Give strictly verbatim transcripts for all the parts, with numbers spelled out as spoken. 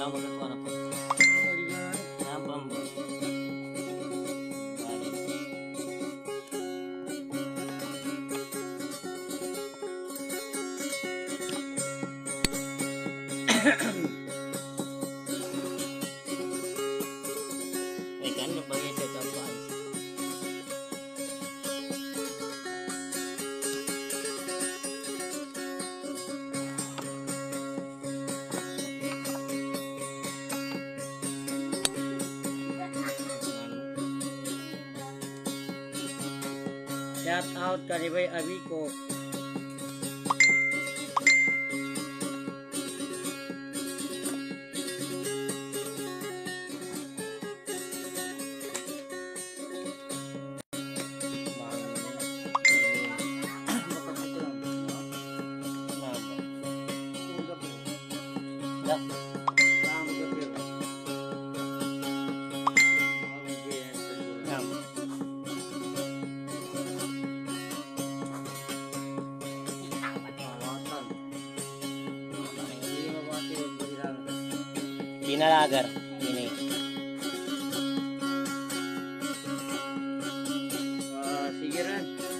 Dalam berkuat apa? Apa? Ikan sebagai sesuatu. Shout out dari Bay Abiko. Pinalagar ini. Uh, sigiran.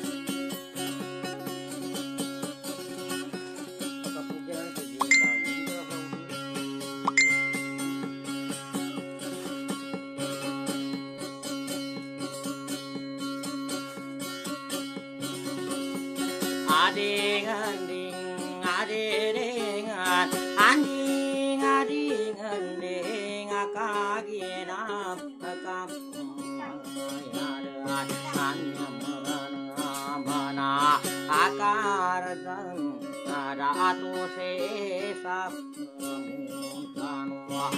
Ading ading ading ading ading ading akaginam akam mana akardan ada atu sesap muntanwa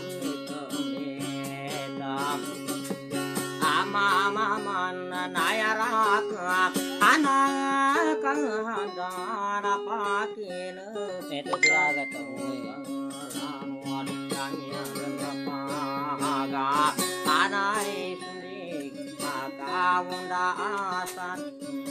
pamitam ama maman nayarak anak kahadana pakina itu siragat aga anai sundi akawunda asan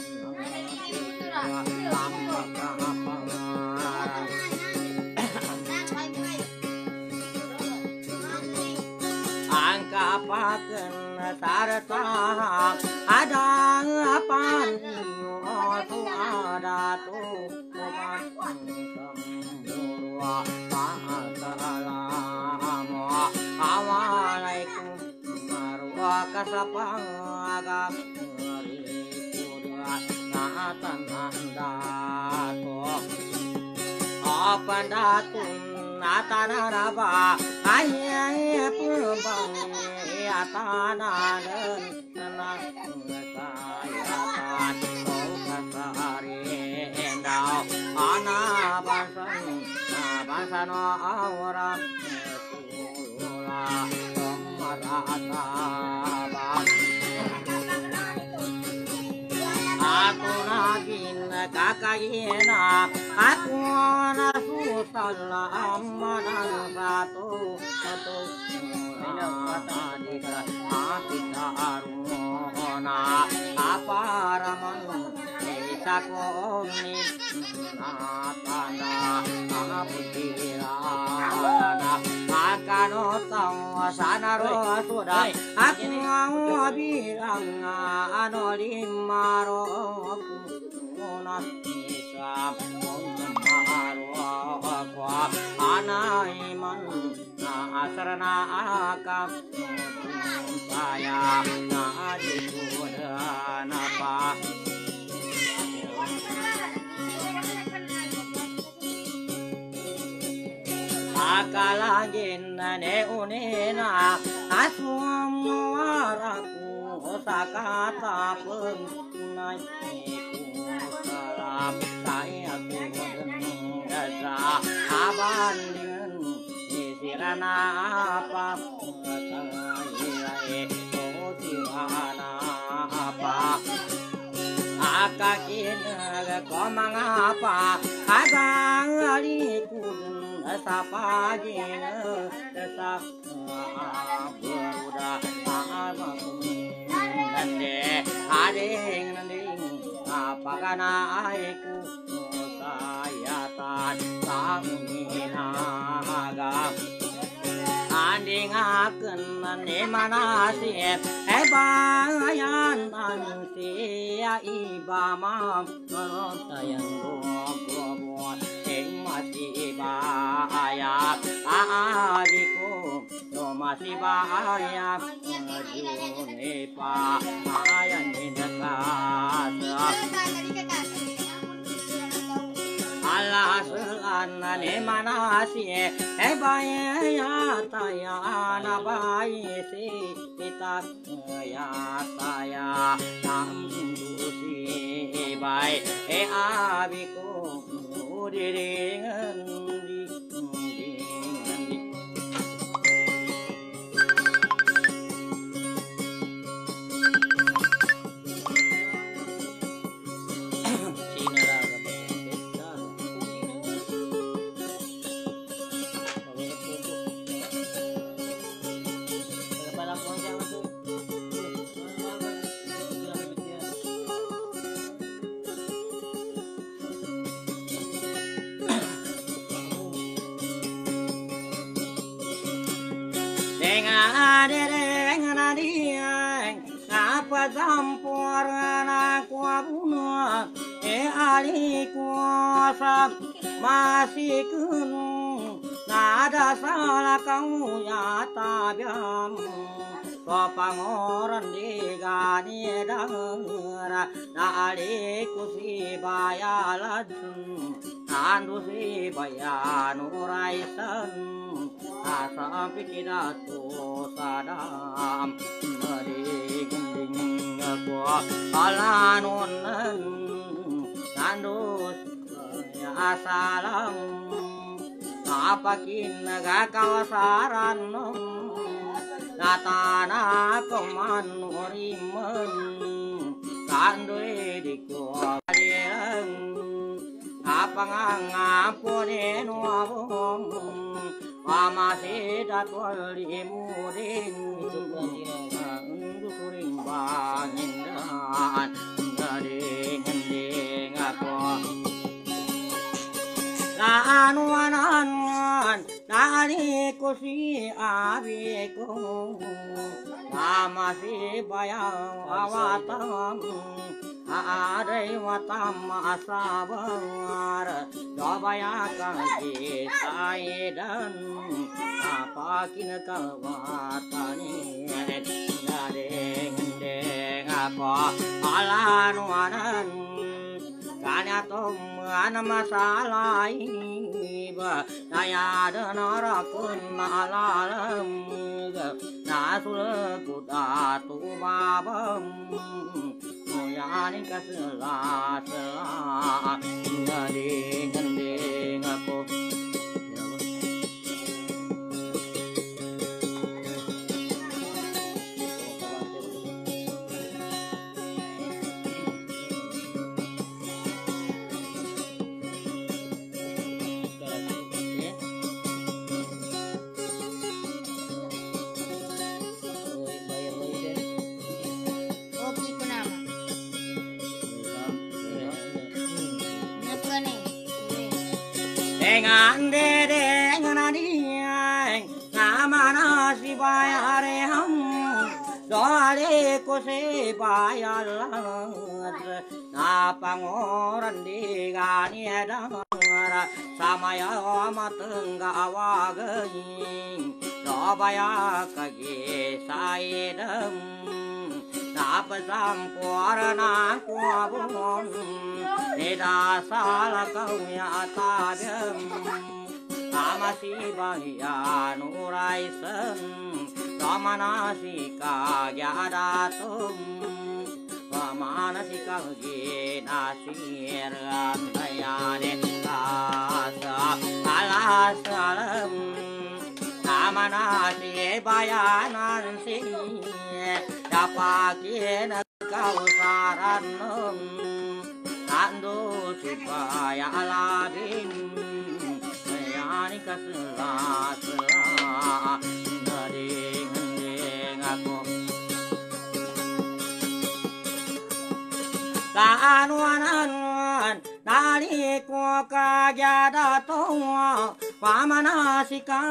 angka paken sarta ada apan tu ada tu kuman semburu assalamu alaikum warahmatullahi wabarakatuh. Pandatun atanaraba ayah purbang atananan tenang kayatan kau kasari endau ana basan basan orang sulah marata aku nagin kakayena aku nasutal amanan satu satu adika apita aruna apa raman sakoni natana aputira akano tawa sanaro sudah aku mau bilang anolimaro Islam Maharwa Anaiman Asrana Akam Saya Nadikudanapa Akalagin ne unena Aswam waraku Sakata penai saya pun dasa abandin isirana apa kaya kotirana apa akakin komang apa kadang alikun sapa jin desa beruda amakum nande ading nanding apakana aiku sayatan samina agam ni mana si e bayan an si iba ma tayang go go eng mati baya adiko no masih baya june pa ayan ni dekat Allah selana ne manasi e baya taya na bai si kita ya taya nam si bai e abiko diringan di Zampor na kuabuna e ali kuasa masih kunu nada salah kau ya tabiam papangoran digani dangera na ali kusi bayalan andu si bayanu raisan asa pikiratu sadam dari gending aku alanunan andus ya salam apakin kawasaran natana komanuriman kandoi dikuadian apangangapone nuabong amasih datwal imudin kuring bangindan gading gending aku laanuan dari kusi abiku amasih bayang awatam adai watam asabar dobayakan kisaidan apa kina kawatani gading gending aku alanuanan kanya tomuan masalah ini ba daya denorakun alalam nasul kudatu babam moyani kasela sela gading gending aku dengan dede nganadiang namana si bayare ham doale ko se bayalan na pangoran di gani dara samaya matengga awagain dobaya kage saidam Napasampuarana kuabun Nida salah kau ya tadem Amasi bahian uraisan Ramanasi kagya datum Ramanasi kagya nasir Antayanin kasa Alas alam Namanasi bayanan sini Dapakin kau saran Ando supaya alabin Yani kasela-sela Gading-gading aku Kaanuan-anuan Dari ko kagya datong pamanasika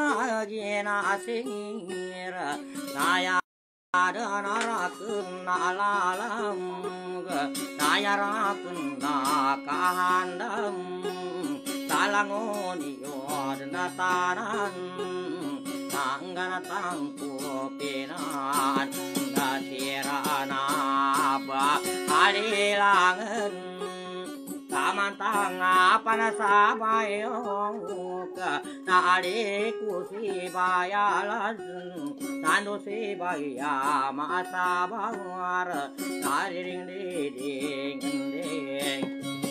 ginasir saya ada narakun alalam saya rakun kahandam salangon yod natanan tanggan tangku pinan nasirana ba alilangan samantang apa nasabayo ka naali kusi bayalan nando si baya masabawar nariring ding ding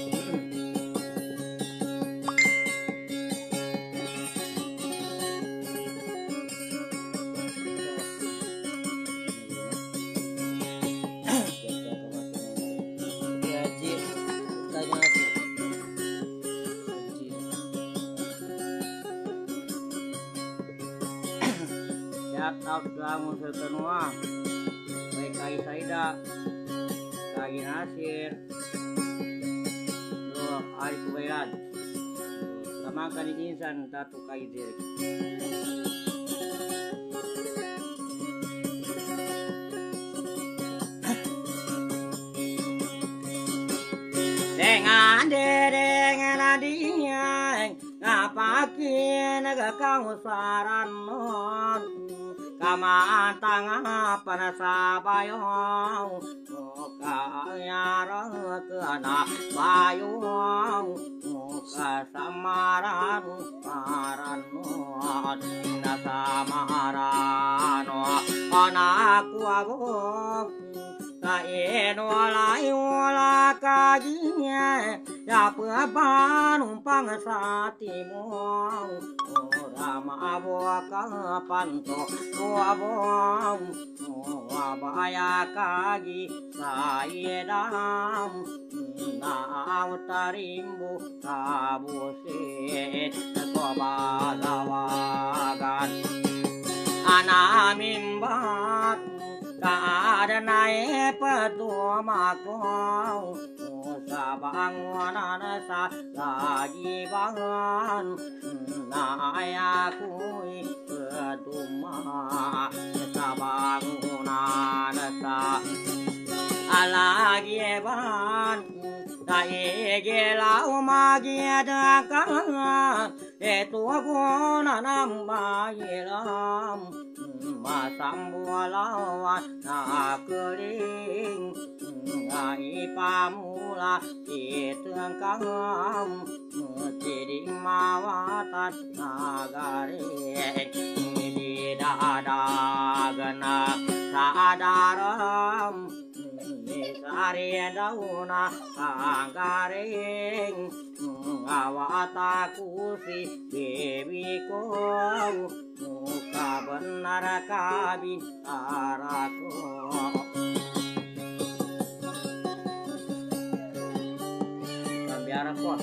out kamu setenua baik kai saida kai nasir lo ari kubairan sama kan insan tatu kai dir dengan dengan adinya ngapakin kau saran non kamantang panasabayong kayarang kana bayong kasamaran paranon nasamaran anakku abong kain walay wala kajinya ya numpang sa timong rama ka panto abong wabaya kagi saidam na utarimbu kabusit kobalawagan anamimbat kaada nae patumakau sa bangunan sa lagi bangun naya kui peduma sa bangunan sa alagi ban tae gelau magi dakan etu guna nambayilam masambualawan nakeling ngai pamula iteng kangam jadi mawatan nagare di dadagana sadaram sari dauna anggareng awataku si dewi ko muka benar kabin araku biar kuat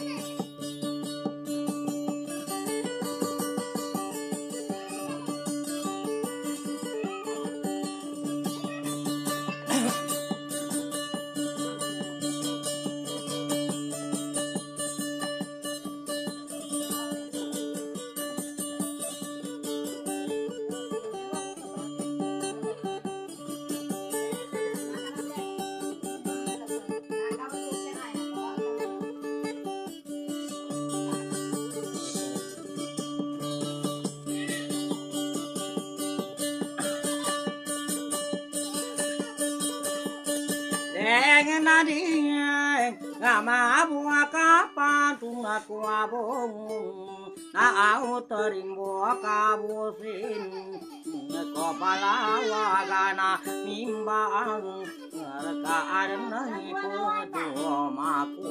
Nadinya ngama buah kapan tunga kuabong na au terimbo kabusin kepala wagana mimbang rekaan nahi pedomaku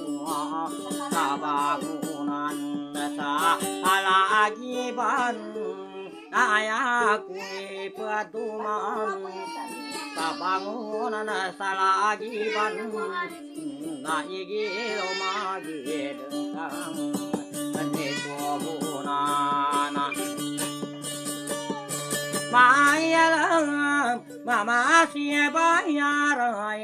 sabangunan sa alagiban ayaku pedoman kabangunan salagiban naigilo magidengkang nikomunana mayalang mama siya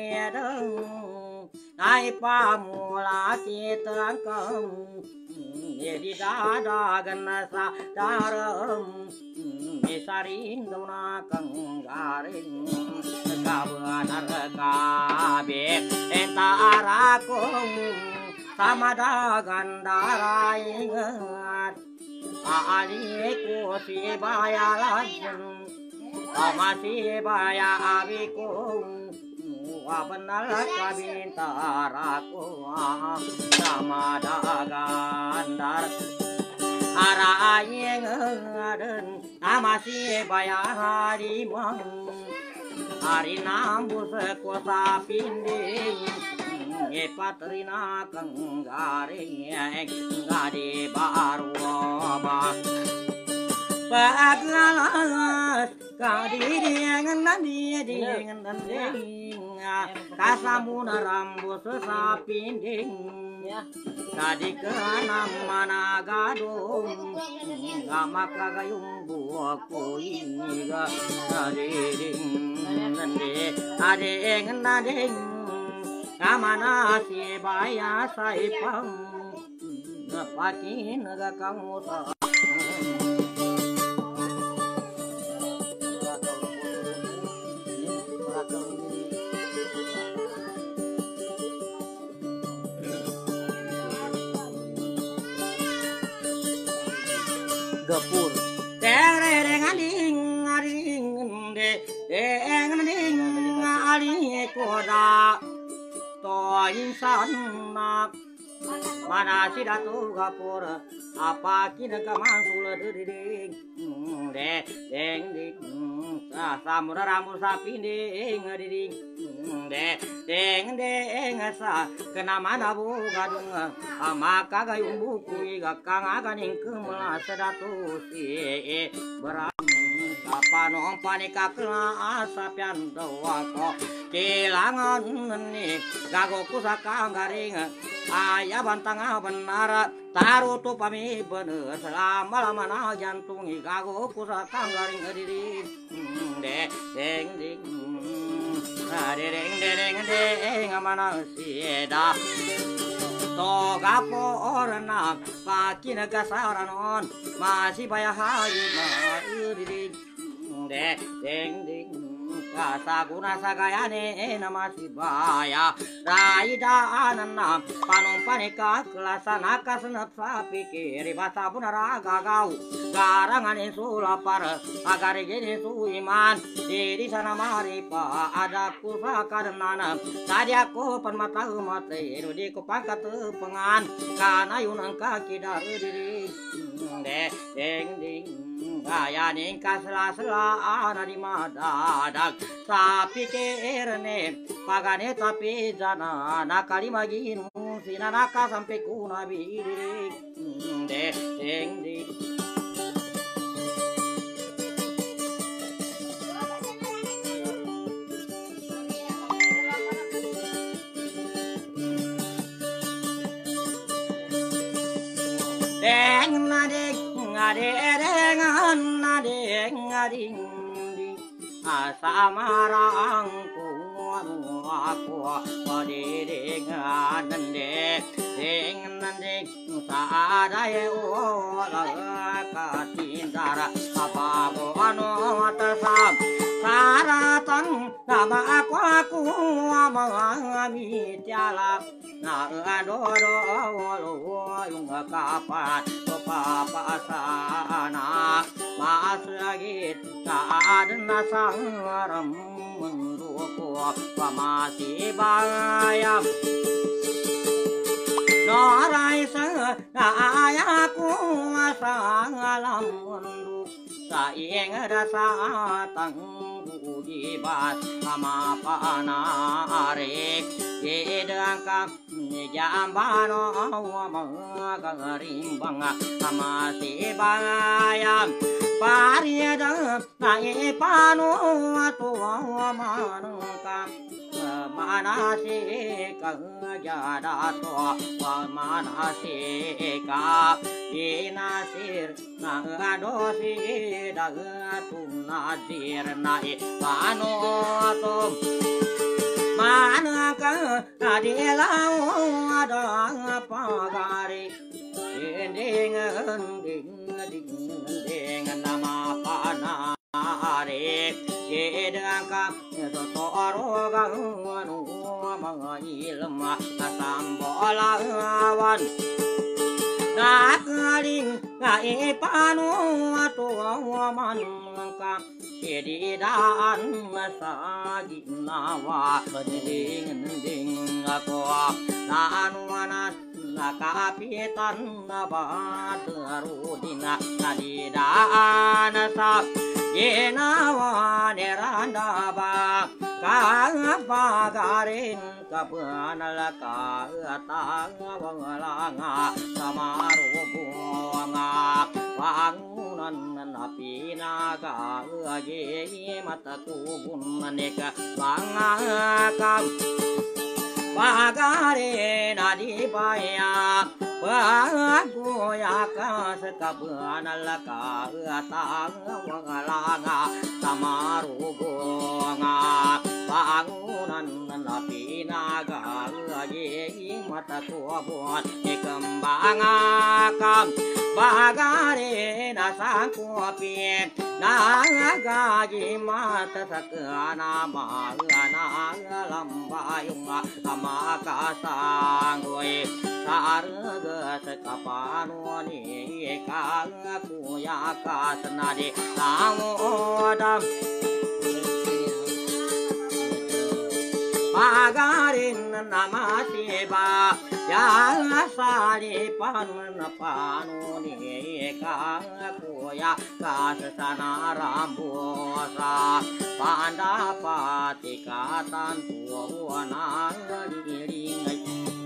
bayarayadeng ay pamula kitangkang di dadagan sadaram misaring dauna kenggaring kabenar kabeh entarakung sama dagan daraingat aliku si bayalan masih baya abikung benar kabintaraku sama dagan dar araing ngaden masih baya harimang hari nambus kuasa pinding epatrina kenggaring ngadi baru abah pagalas kadiringan nanti dengan nanti kasamuna rambut sapinding tadi kenam mana gadung gamak kagayung buahku ini ga kadiring nanti ading nading kamana si baya saipang napakin naga kamu sa gapur tereng aling aling de tereng aling aling koda to insan nak mana si datu gapur apa kina kamansul dering de deng ding samura ramu sapi ding ding de deng deng sa kena mana bu gadung maka gayung buku gakang aganing kemala sedatu si beram apa nong panika kena asapian doa ko kelangan ni gago kusaka garing ayah bantang benar taruh tu pami bener selama lama na jantung gago kusaka garing diri de deng ding dereng dereng deng mana sieda to gapo orana pakin kasaran masih bayar hari diri de deng ding kasaguna sagayane namasi baya raida anana panon panika kelasana kasenap sapi kiri basa punara gagau garangane sulapar agar gini suiman diri sana mari pa ada kusa karena tadi aku permata mati di kupangkat pengan karena yunang kaki dari diri de deng ding gaya ningkas sela-sela ana di madadak sapi kerne pagane tapi jana nakali magin sinanaka sampai kuna biri de deng ding deng nadek ngadeng ngadeng ngading asamarang kuanu aku padedeng nande deng nande saadaye ola katindara apa boano atasam saratan nama aku aku amami tiala na adoro lo yung kapan papa sana mas lagi saat nasaram menduku pamasi bayam norai sang ayaku asalam mendu saing rasa tanggu di bas sama panare edangka jambano magarimbang amasi bayam pariada nae pano atuwa manangka manase kajada to manase ka inasir nangadosi dagatun nae pano to manaka adilau ada pagari ding ding ding ding ding nama panare yedangka sotoro ganu mangilma sambolawan nakaling ngai panu atuwa manka kedidaan masagi nawa ding ding ako nanuanas nakapitan nabadarudina nadidaan sa yenawa nerandaba kapagarin kapanalaka atangawalanga samarubunga wangunan napinaga ye matatubun neka wangakam pagare nadibaya pagoya kaskapanalaka atangawalanga samarubunga bangunan napinaga ye matatubun ikambangakam bagare nasangkopi nagaji mata sakana magana lambayung amakasangoi sarga sekapanoni kakuya kasanadi namodam pagarin namaseba yang sari pan panuni kakuya kasana rambosa pandapati katan tuwana diringai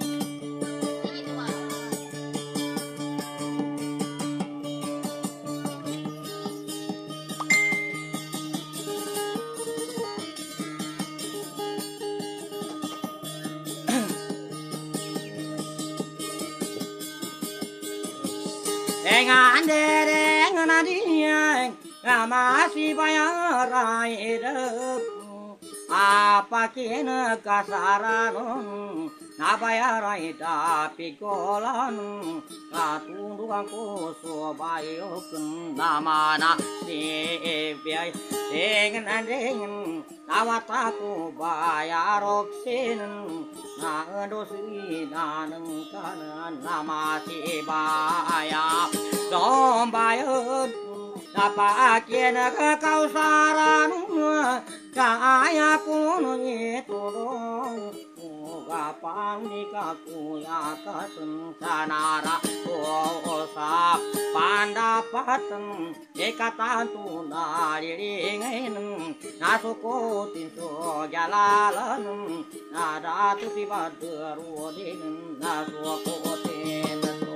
dengan dereng nadiang masih bayar hidup apa kena kasaran nabayar tapi kolan katunduk aku sobayok namana si biay dengan dengan awat aku bayar oksin na dosi naneng kanan nama si baya dombayok napakin kekausaran kaya kuno itulong kapan dikaku ya kesensanara kosa pandapatan ikatan tunariringin nasukutin so jalalan nada tu tiba derudin nasukutin so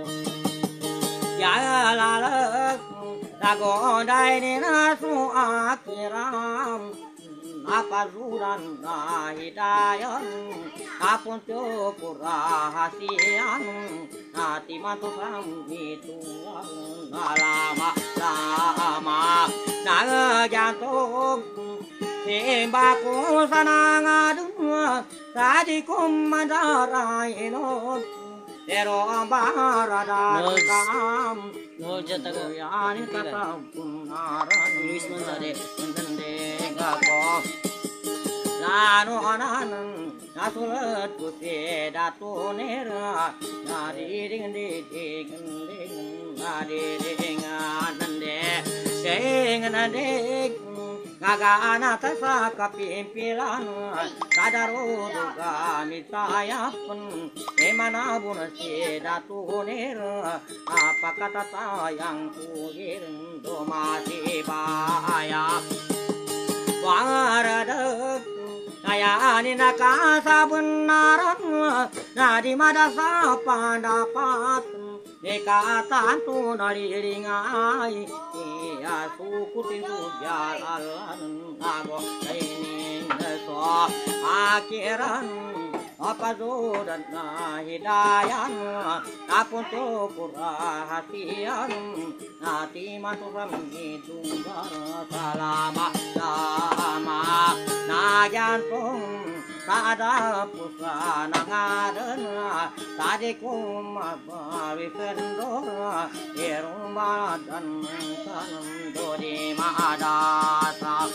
jalalan nagodai ni nasu akhiram apa zuran na hidayan apun syukur rahasian hati mantu kami tuan lama lama naga jantung simbaku sanang adun sadikum mandarai no Pero ambarada kam no jataga yani kata punaran Luis Manzade entende ngako lanu anan nasulat putih datu nera nari ding ding ding ding nari ding anande ding anande Ngagana tasa kapimpilan kadaro duga mitayapun emana bunasi datunir apa kata sayang kuhirin domasi baya wangaradek ayani nakasa benaran nadi madasa pandapat Nekatan tu nariringai iya suku tintu jalan nago ini so akhiran apa zodan na hidayan apun tu kurahasian nati maturam hidunggar salama lama na jantung ada pusana ngadana tadi kumabawi pendora irumba dan dodi madasa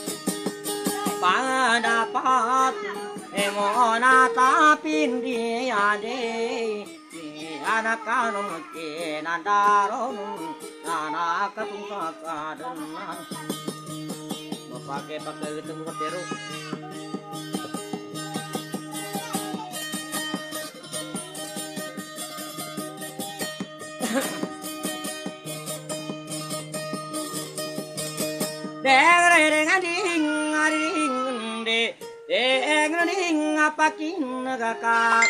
pada pat emona tapindi ade anak kanum ke nandaron anak katungka kadenan pakai pakai ketemu keteru deng deng ading ading de deng ding apakin kakak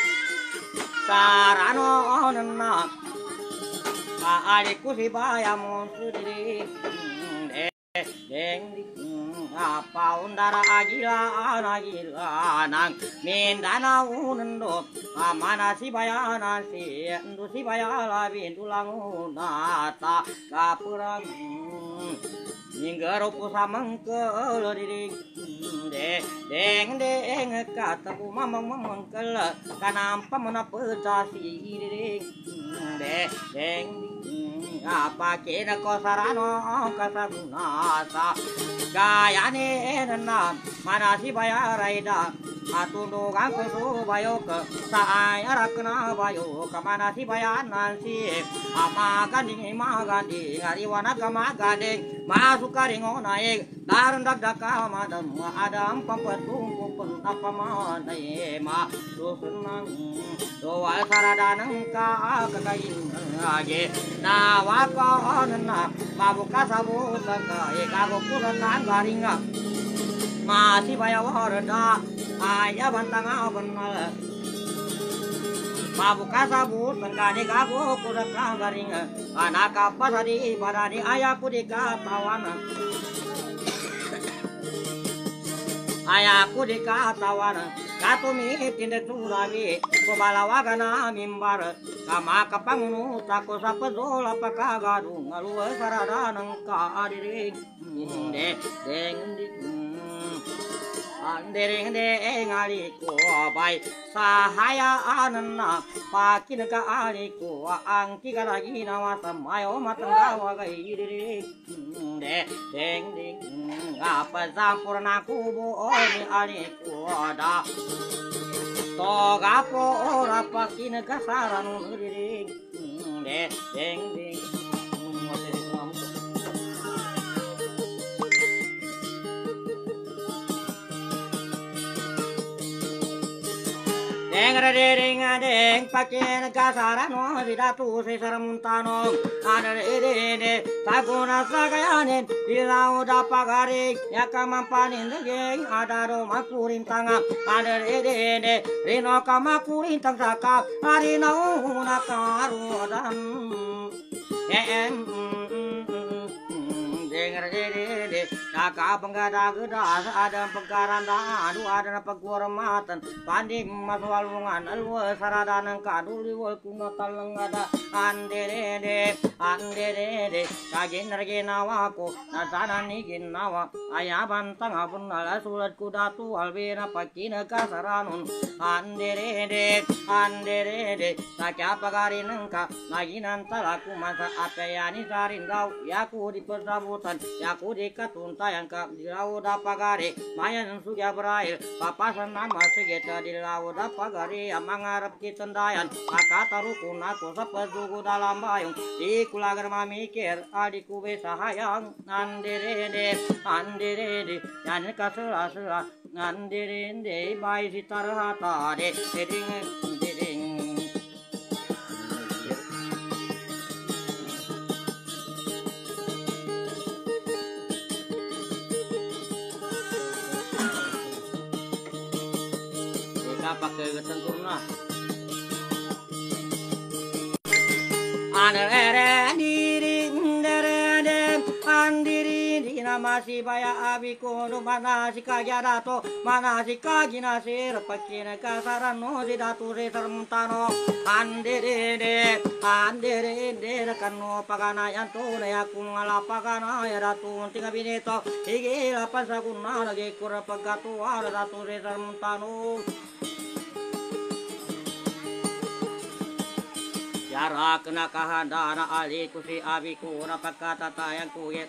sarano nana adikku si bayam sudiri deng apa undara agila agila nang mindana undo mana si bayana si ndu si bayala bintulang nata kapurang ninggaro pusamang ke diri de deng deng kata ku mamang mamang kel kanampa mana pecasi diri de deng apa kena kosarano kasagunasa gayane nana mana si bayaraida atundo gangko su bayo ke saaya rakna bayo ke mana si bayanan si ama ganding ma ganding ariwana kama ganding masuk karingo naik darun dak dak madam adam pampatung pun apa mana ma susunang doa saradanang ka kakain age na wako na mabuka sabu taka ekago puran garinga masih bayar warda ayah bantang benar mabuka sabu tengkane kago puran garinga anak apa tadi parani ayahku dikatawana ayahku dikatawana katumi tindak surawi kubalawa kana mimbar kama kapangunu tako sapedol apakah gadung ngaluwe sarada nangka adiring de deng di andereng de ngaliku bai sahaya anana pakin ka aliku angki kalagi nawa samayo matanggawa gai diri de deng ding apa sampurna kubo oni aliku ada toga po ora pakin ka saranu diri de deng ding deng deng deng pakin kasarano didatu sesaramuntano ada ede saguna sagayane dilau dapagari yakamampanin degeng ada roma kurintanga ada ede rino kama kurintang saka arino nakarudan em dengar dede naka penggada gedas ada penggaranda adu ada pegormatan panding maswalungan alwa saradanang kaduli wal kuna taleng ada anderede anderede kagen regena wako nasana nigin nawa aya bantang abun ala sulat kudatu albena pakina kasaranun anderede anderede sakya pagari nengka naginan talaku masa apeyani sarindau yaku di persabutan yaku di katuntayan ka di lauda pagari mayan sugya berail papasan nama segeta di lauda pagari amangarap kitandayan akataruku naku sapadugu dalam bayung di kulagar mamikir adiku besahayang anderede anderede yan kasela-sela anderede bai sitarhata de deding deding pakai sempurna anere diri ndere andiri dina masih baya abiku no mana si kajarato mana si kagina sir pakina kasarano si datu se termuntano andere de andere de kanu pagana yanto ne aku ngala pagana ya datu tinga bineto igi lapan saguna lagi kura pagatu ara datu se termuntano Yara kena kahandana alikusi abiku rapakata tayang kuyet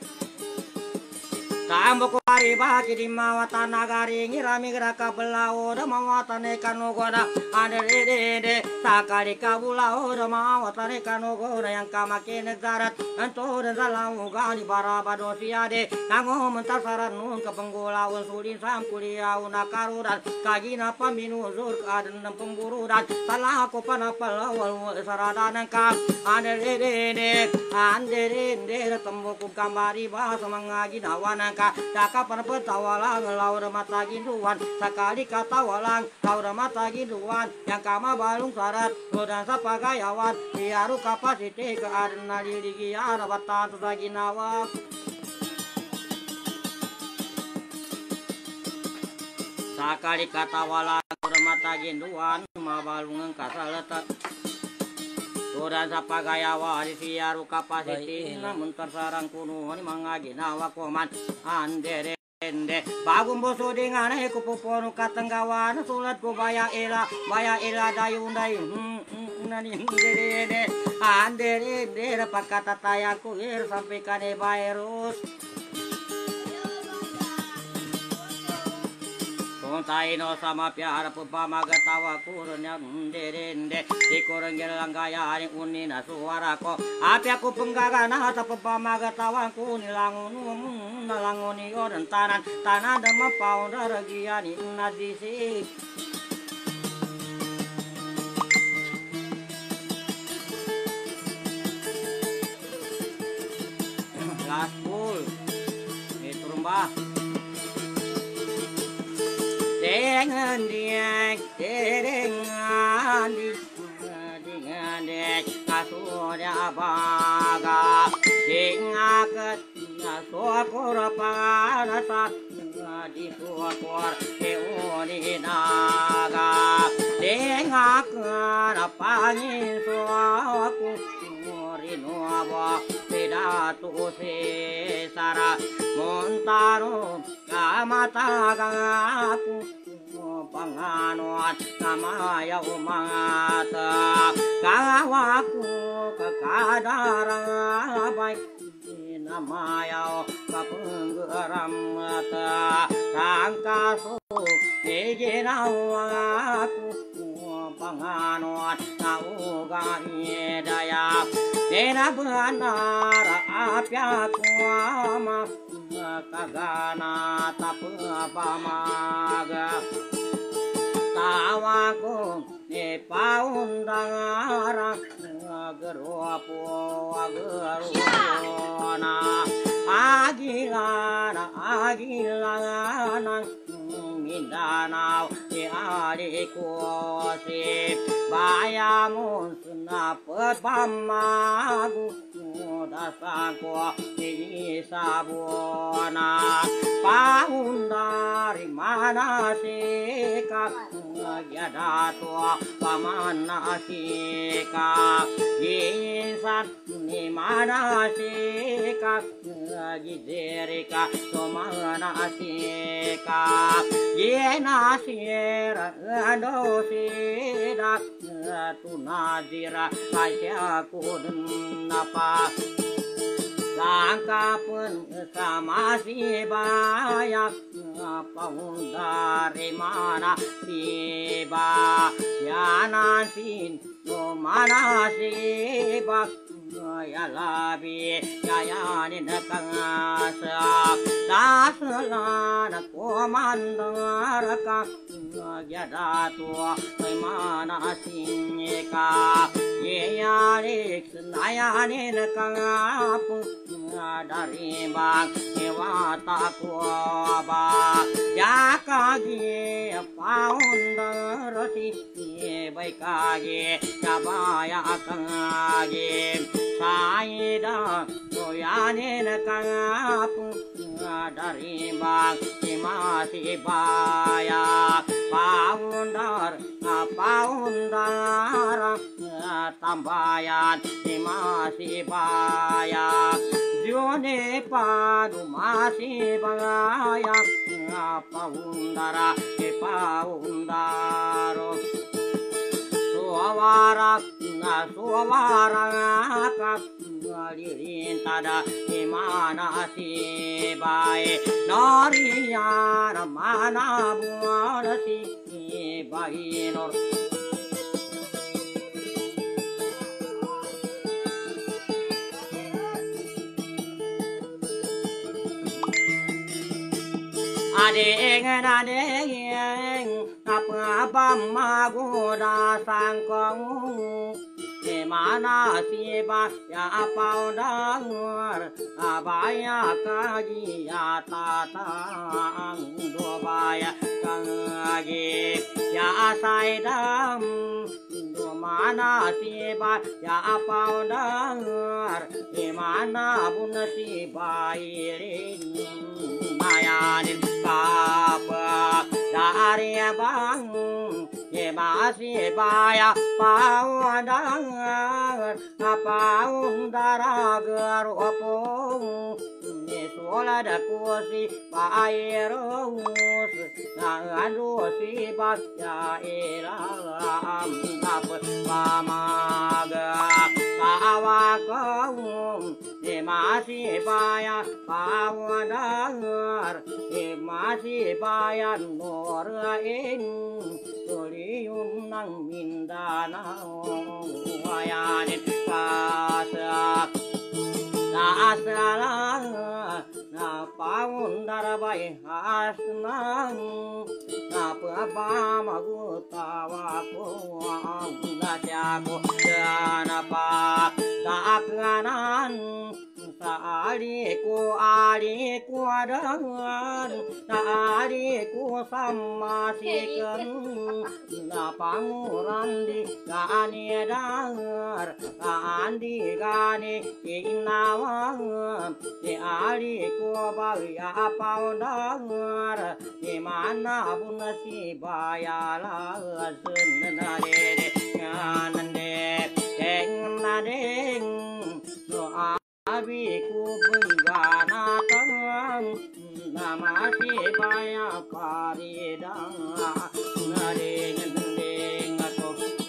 Tambo kuari baki di mawata nagari ngirami geraka belau da mawata ne kanogoda ade de sakari kabulau da mawata ne kanogoda yang kamake negara anto dan salau gani barabado siade nango mentar saran nun ke penggolau sulin sam kuliah nakarudan kagina paminu zur kaden pemburu dan salah ko panapal wal saradanan kam ade de ande de tembuku kambari bahasa mangagi dawana Daka perpetawalang laura mata ginduan Sakali kata walang laura mata ginduan Yang kama balung sarat Rodan sapagayawan Biaru kapasiti keadana lirigi Ada batan susaginawa Sakali kata walang laura mata ginduan Mabalung kasaletat Rodan sapagayawa di siaru kapasiti namun tersarang kuno ni mangaginawa koman andere ende bagum boso dengan he kupuponu katenggawan sulat ku baya ela baya ela dayundai nani andere andere andere pakata tayaku ir sampai kane virus Taino sama piara pupamagatawa kurnya nderende dikorengel langgayani unina suarako api aku penggagana ta pupamagatawa kunilangun nalangoni oren tanan tanan dema paunda ragiani nadisi Laspul itu rumah Dengan dia, dengan dia, dengan dia, kasunya baga, dengan ketia suakur panasa, di suakur keuni naga, dengan kerapangin suaku rinuawa, tidak tu sesara, montaro kamatagaku. Panganuan namaya umata kawaku kekadaran baik namaya kapenggeram mata sangkasu iginawaku panganuan nauga daya dena benar apiaku ama kagana tapapamaga tawaku ne paundangara geruapu geruna agilana agilana mindanao di adikku si bayamun sunapet pamagu dasaku di sabuna paundari mana sikak Yadatua pamana sika Yisan ni mana sika Giderika somana sika Yena sira ado sida Tunadira kasyaku napa Langkah pun sama si banyak Paundari mana si ba Yanan sin no mana si ba Ya labi yayanin kangasa Dasalana komandaraka Yadatua mana sinika Yeyarik senayanin kangapu Dari bang Ewata kuaba Yakagi paundarasi Baikagi Kabaya kangagi Saida Soyanin kangapu Dari bang Imasi baya Paundar Paundar Tambayan Imasi baya Jone padu masih banyak paundara paundaro suara na suara kak lirin tada di mana si bae nariya mana buat si bae nor adeng adeng apa apa magoda sangkong di mana siapa ya apa udang abaya kaji ya tatang dobaya kaji ya saidam di mana siapa ya apa udang di mana pun si bairin mayanin kapa dari bang ye masih baya paudang apa undara geropong ye sola da kusi bairus na anu si bakya elam apa pamaga kawakong ye masih baya paudang ye masih baya norain tuliun nang Mindanao wayanin kasak na asalang na paundar bay hasnang na pabamagutawa ko ang nasyago na pa sa akganan sa ali ko ali ko adangan sa ali ko samasikan na pangurandi gani dangar andi gani inawang di ali ko bagya paundangar di mana pun si bayala senare nganande deng nadeng no abi ku benggana tang nama si baya paridang nadeng nadeng aku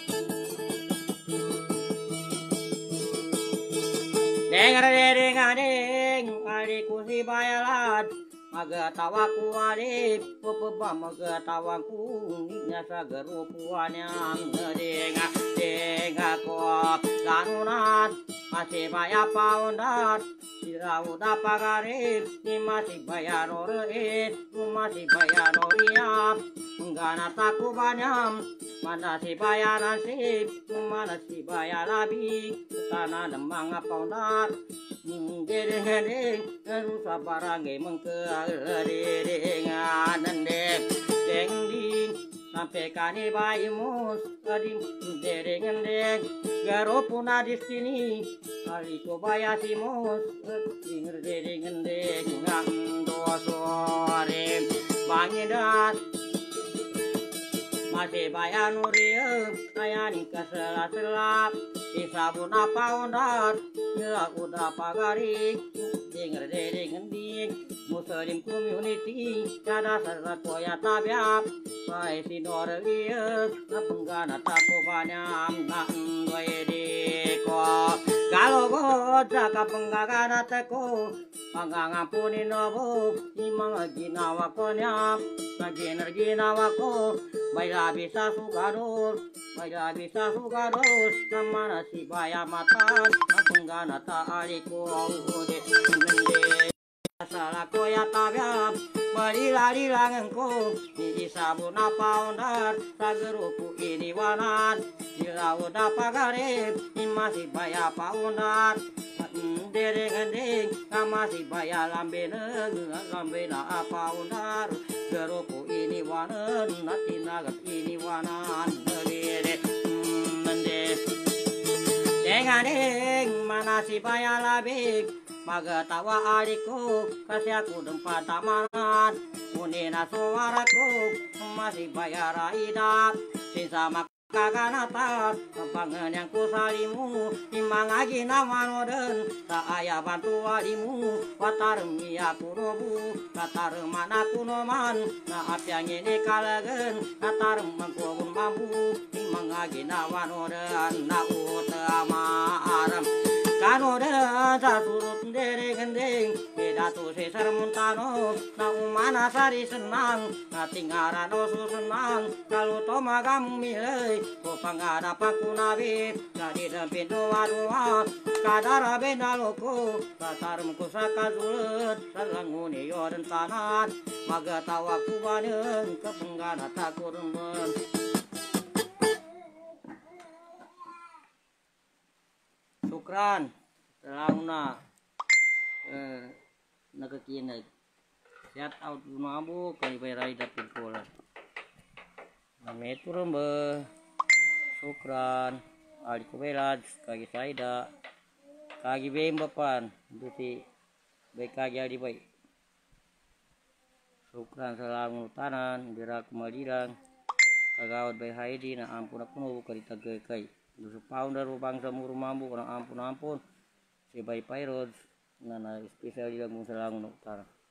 deng deng deng ari ku si bayalat magatawaku ari pupaba magatawaku nyasa gerupuannya denga denga ko ganunat masih banyak paundat sira udah pagare ni masih bayar orein masih bayar oriap enggak taku banyak mana si bayar nasib mana si bayar labi tanah demang paundat deng rusa barange mengke dengan deng deng ding sampai kani bayi mus kadim deng deng garo puna di sini kali ko bayasi mus deng deng deng ngando sore bangidat masih bayan uriep ayani kasela-sela isabun apa undat ya udah pagari denger dering ding muslim community kada sarra koya tabiap pai sinor lieu penggana tako banyam nan wede ko galo go jaka penggana tako pangangampuni nobo imang ginawa konya bagener ginawa ko baila bisa sugarus baila bisa sugarus namana si baya matan penggana taari ko ode nende salah ko ya tabiap bari-lari langengko di sabun apa undar sagerupu ini wanan bila udah pagare masih baya pa undar dereng-dereng masih baya lambe lambe na apa undar gerupu ini wanan natinagat ini wanan dere mende dengadeng mana si baya labik magatawa ariku kasi ako ng patamangan unina suwaraku masih bayar idak sinsama kaganata pangan yang kusalimu timang agi namanoden tak ayah bantu walimu watarmi aku nobu katarem mana kunoman na apiang ini kalagen katarem mangkubun mampu timang agi namanoden na utama aram kanoden sa surut dere gendeng beda tu sesar muntano na umana sari senang na tingarano susenang kalau toma kamu milai ko pangada pakunabi jadi dempin doa doa kadara benda loko katarem kusaka sulut salangune yoden tanat maga tawa kubaneng kepenggana takuremben Syukran selauna eh nagakina shout out lumabo kay bayray dapit pola nameto rembe Syukran ali kubelad kagi saida kagi bembapan duti bay kagi ali bay Syukran selaung tanan dirak malilang kagawad bay haidi na ampun aku kari tagay kay dusu pounder bangsa muru mambu kurang ampun ampun si bay pairod na na spesial di lagung selang utara